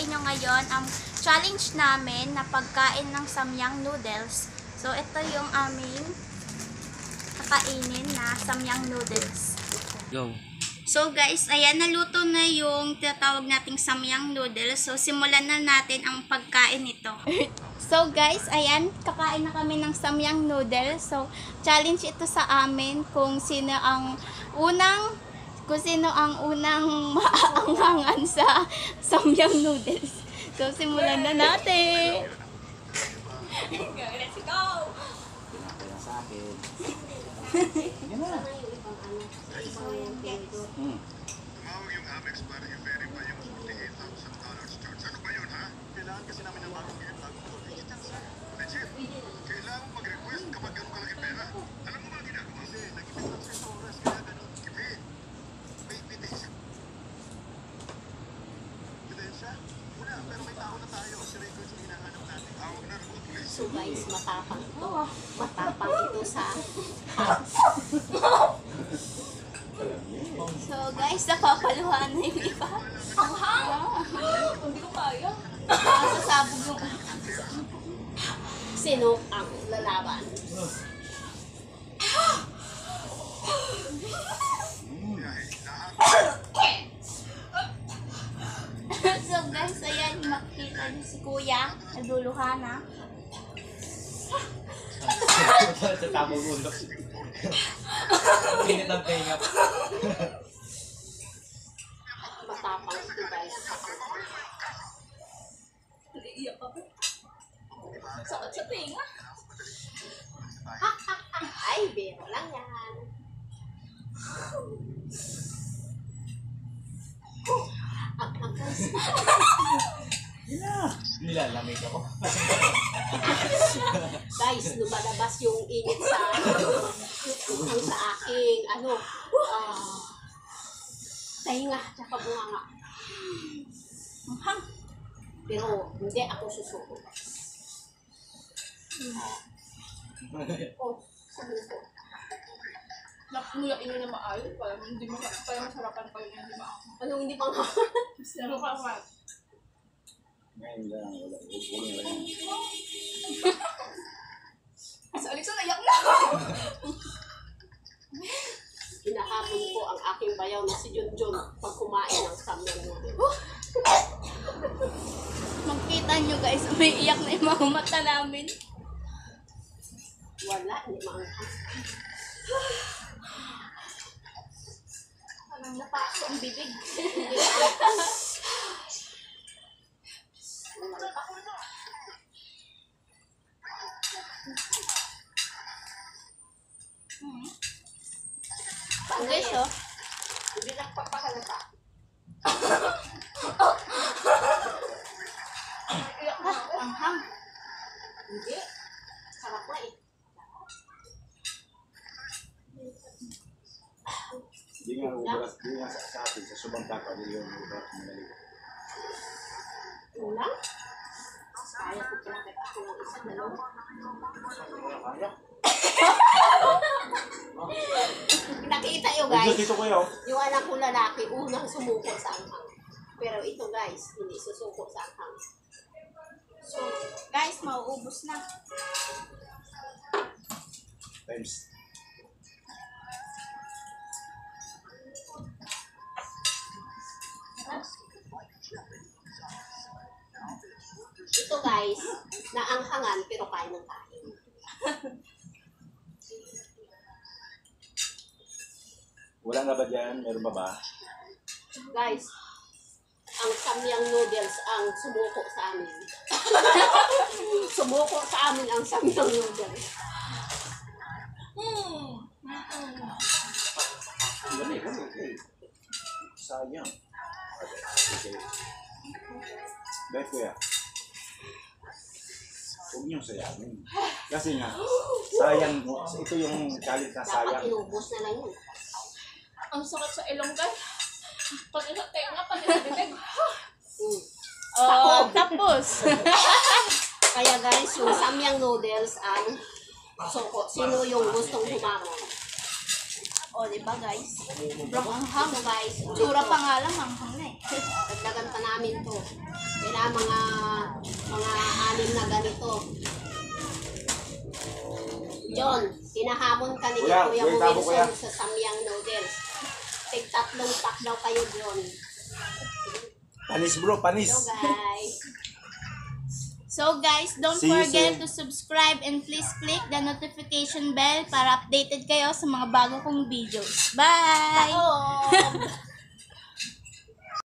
inyo ngayon ang challenge namin na pagkain ng samyang noodles. So, ito yung aming kakainin na samyang noodles. Go. So guys, ayan, naluto na yung tinatawag nating samyang noodles. So, simulan na natin ang pagkain nito. So guys, ayan, kakain na kami ng samyang noodles. So, challenge ito sa amin kung sino ang unang maaanghangan sa samyang noodles. So, simulan na natin. Let's go! Sa akin. Tumawag yung Amex para i-verify yung $48,000 charge. Ano ba yun, ha? Kailangan kasi namin ng bagong game bago ko. Legit. Kailangan mag-request kapag ganun kalaki pera. Alam mo ba ang ginagawa? Hindi, nag-ibig lang siya sa oras. Kaya ganun. Kipi. May invitation. Ebidensya? Wala, pero may tao na tayo. Si records yung hinahanap natin. Tawag na ng police. So guys, matapang ito. Matapang ito sa... So guys, nakapaluhan na yung iba. Hindi ko kaya. Sasabog yung... Sino ang lalaban? So guys, ayan, makikita niyo si Kuya. Naguluhan na. Sa tamang ulo. Pinit ang tenga. Matapang ito guys. Iiyak ka ba? Sakit sa tinga. Ay, biro lang yan. Ang guys. Nilalamig ako. Guys, lumalabas yung init sa sa aking tainga tsaka bunganga. Pero hindi ako susuko. Oh, sumuko. Nakulain mo na maayos para hindi mo para masarapan pa yung hindi maayos. Anong hindi pang Ano ka ba? Ngayon lang, wala. Huwag lang. Sa Alexa, nayak na! hinahamon ko ang aking bayaw na si Junjun pag kumain ng samyang noodles. Makita nyo guys, may iyak na yung mga mata namin. Wala, hindi maanghang. Parang napasok ang bibig. Guys, oh. Hindi nagpapahalata. Anghang. Hindi. Sarap na eh. Hindi nga uburas, hindi nga sa atin, sa subang taka, hindi yung uburas manali. Ulang? Kaya ko pinakit ako ng isang dalawa. Nakita nyo guys, Dito ko yun. yung anak ko lalaki unang sumuko sa anghang. Pero ito guys, hindi susuko sa anghang. So, guys, mauubos na. Times. Ito guys, naanghangan pero kain ng kain. Wala na ba dyan? Meron ba ba? Guys, ang samyang noodles ang sumuko sa amin. Sumuko sa amin ang samyang noodles. Dali. Sayang. Okay. Dahil kuya. Huwag niyong sayangin. Kasi nga, sayang mo. Ito yung challenge na Dapat sayang. inubos na lang yun. Ang sakit sa ilong guys. Pati sa tenga, pati sa bibig. Oh, tapos. Kaya guys, yung samyang noodles ang suko. Sino yung gustong humangon? O, diba guys? Sobrang anghang. Ito guys, Tsura pa nga lang, anghang na eh. dagdagan pa namin to. Kailangan mga 6 na ganito. John, hinahamon ka ni Kuya, Kuya kuya, tabo, kuya. Wilson sa samyang noodles. Tig 3 pack daw kayo, John. Panis bro, panis. So guys, So guys, don't See you forget soon. to subscribe and please click the notification bell para updated kayo sa mga bago kong videos. Bye! oh!